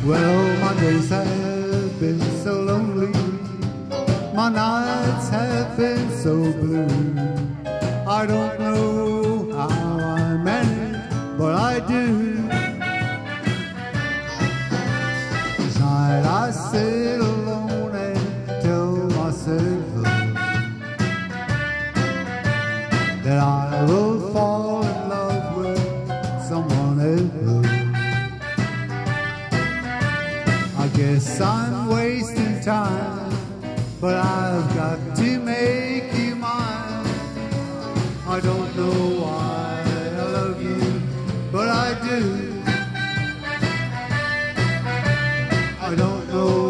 Well, my days have been so lonely, my nights have been so blue. I don't know how I manage, but I do. Each night I sit alone and tell myself that I will fall in love with someone else. I guess I'm wasting time, but I've got to make you mine. I don't know why I love you, but I do. I don't know